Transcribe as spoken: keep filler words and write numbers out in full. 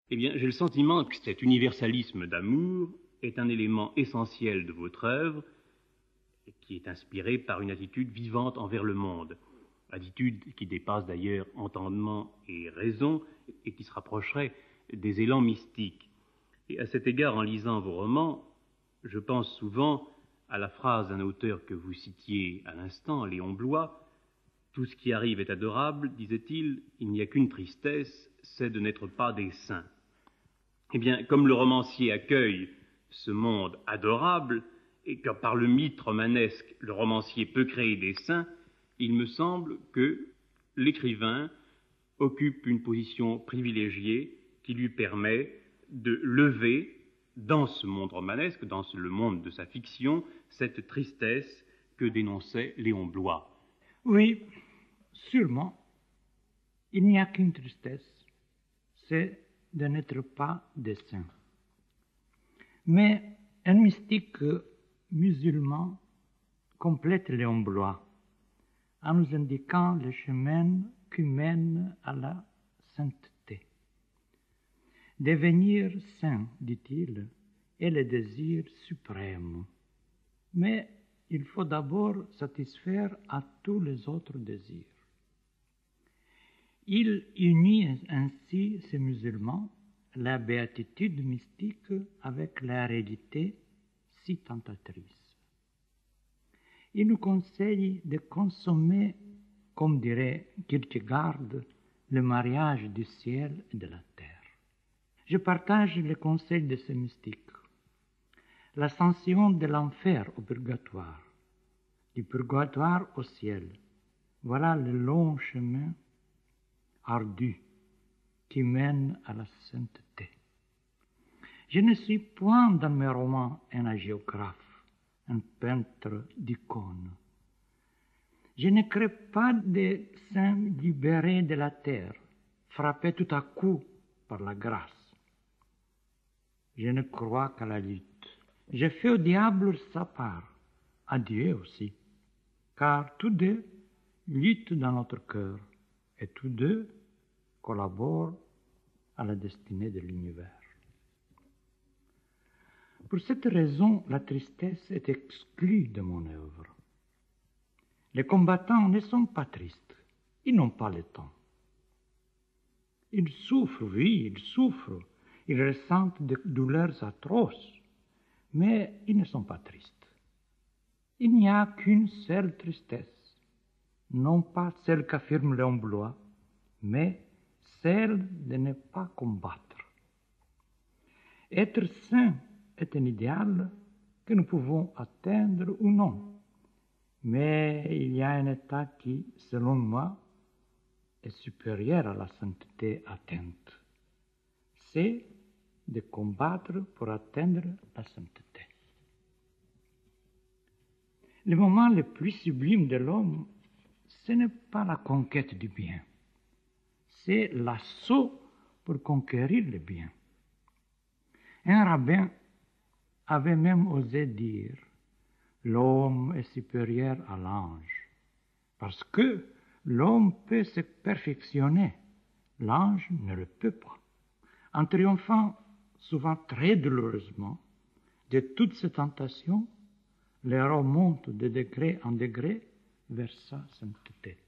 Eh bien, j'ai le sentiment que cet universalisme d'amour est un élément essentiel de votre œuvre, qui est inspiré par une attitude vivante envers le monde, attitude qui dépasse d'ailleurs entendement et raison et qui se rapprocherait des élans mystiques. Et à cet égard, en lisant vos romans, je pense souvent à la phrase d'un auteur que vous citiez à l'instant, Léon Bloy. « Tout ce qui arrive est adorable, disait-il, il n'y a qu'une tristesse, c'est de n'être pas des saints. » Eh bien, comme le romancier accueille ce monde adorable, et que par le mythe romanesque, le romancier peut créer des saints, il me semble que l'écrivain occupe une position privilégiée qui lui permet de lever, dans ce monde romanesque, dans le monde de sa fiction, cette tristesse que dénonçait Léon Bloy. Oui, sûrement, il n'y a qu'une tristesse, c'est de n'être pas des saints. Mais un mystique musulman complète Léon Bloy en nous indiquant le chemin qui mène à la sainteté. Devenir saint, dit-il, est le désir suprême, mais il faut d'abord satisfaire à tous les autres désirs. Il unit ainsi, ces musulmans, la béatitude mystique avec la réalité si tentatrice. Il nous conseille de consommer, comme dirait Kierkegaard, le mariage du ciel et de la terre. Je partage les conseils de ces mystiques. L'ascension de l'enfer au purgatoire, du purgatoire au ciel, voilà le long chemin ardu qui mène à la sainteté. Je ne suis point dans mes romans un hagiographe, un peintre d'icônes. Je ne crée pas des saints libérés de la terre, frappés tout à coup par la grâce. Je ne crois qu'à la lutte. Je fais au diable sa part, à Dieu aussi, car tous deux luttent dans notre cœur et tous deux collaborent à la destinée de l'univers. Pour cette raison, la tristesse est exclue de mon œuvre. Les combattants ne sont pas tristes, ils n'ont pas le temps. Ils souffrent, oui, ils souffrent, ils ressentent des douleurs atroces, mais ils ne sont pas tristes. Il n'y a qu'une seule tristesse, non pas celle qu'affirme Léon Bloy, mais celle de ne pas combattre. Être saint est un idéal que nous pouvons atteindre ou non, mais il y a un état qui, selon moi, est supérieur à la sainteté atteinte. C'est de combattre pour atteindre la sainteté. Le moment le plus sublime de l'homme, ce n'est pas la conquête du bien, c'est l'assaut pour conquérir le bien. Un rabbin avait même osé dire « l'homme est supérieur à l'ange » parce que l'homme peut se perfectionner, l'ange ne le peut pas. En triomphant souvent très douloureusement de toutes ces tentations, l'héros monte de degré en degré vers sa sainteté.